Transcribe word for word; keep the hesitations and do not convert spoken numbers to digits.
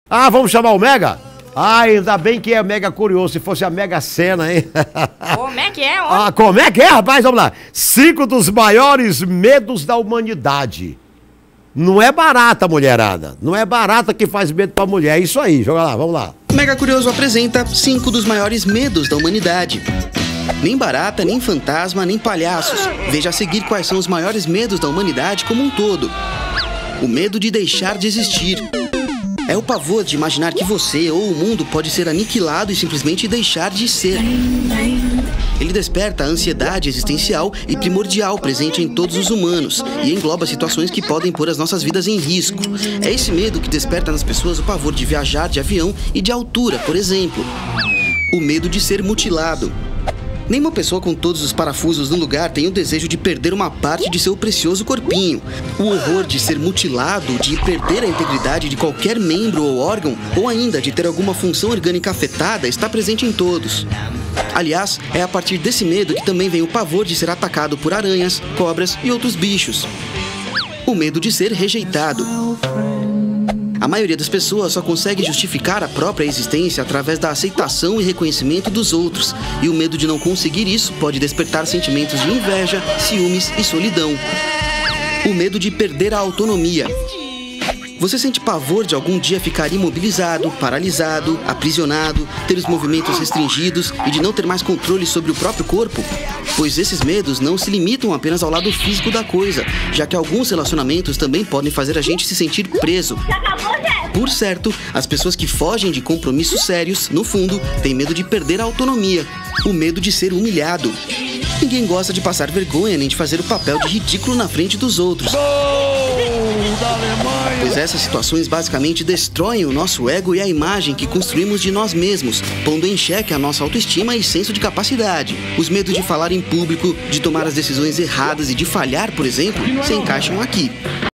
Ah, vamos chamar o Mega? Ah, ainda bem que é Mega Curioso, se fosse a Mega Sena, hein? Como é que é, ó? Ah, como é que é, rapaz? Vamos lá. Cinco dos maiores medos da humanidade. Não é barata, mulherada. Não é barata que faz medo pra mulher. É isso aí, joga lá, vamos lá. Mega Curioso apresenta cinco dos maiores medos da humanidade. Nem barata, nem fantasma, nem palhaços. Veja a seguir quais são os maiores medos da humanidade como um todo. O medo de deixar de existir. É o pavor de imaginar que você ou o mundo pode ser aniquilado e simplesmente deixar de ser. Ele desperta a ansiedade existencial e primordial presente em todos os humanos e engloba situações que podem pôr as nossas vidas em risco. É esse medo que desperta nas pessoas o pavor de viajar de avião e de altura, por exemplo. O medo de ser mutilado. Nenhuma pessoa com todos os parafusos no lugar tem o desejo de perder uma parte de seu precioso corpinho. O horror de ser mutilado, de perder a integridade de qualquer membro ou órgão, ou ainda de ter alguma função orgânica afetada, está presente em todos. Aliás, é a partir desse medo que também vem o pavor de ser atacado por aranhas, cobras e outros bichos. O medo de ser rejeitado. A maioria das pessoas só consegue justificar a própria existência através da aceitação e reconhecimento dos outros, e o medo de não conseguir isso pode despertar sentimentos de inveja, ciúmes e solidão. O medo de perder a autonomia. Você sente pavor de algum dia ficar imobilizado, paralisado, aprisionado, ter os movimentos restringidos e de não ter mais controle sobre o próprio corpo? Pois esses medos não se limitam apenas ao lado físico da coisa, já que alguns relacionamentos também podem fazer a gente se sentir preso. Por certo, as pessoas que fogem de compromissos sérios, no fundo, têm medo de perder a autonomia, o medo de ser humilhado. Ninguém gosta de passar vergonha nem de fazer o papel de ridículo na frente dos outros. Pois essas situações basicamente destroem o nosso ego e a imagem que construímos de nós mesmos, pondo em xeque a nossa autoestima e senso de capacidade. Os medos de falar em público, de tomar as decisões erradas e de falhar, por exemplo, se encaixam aqui.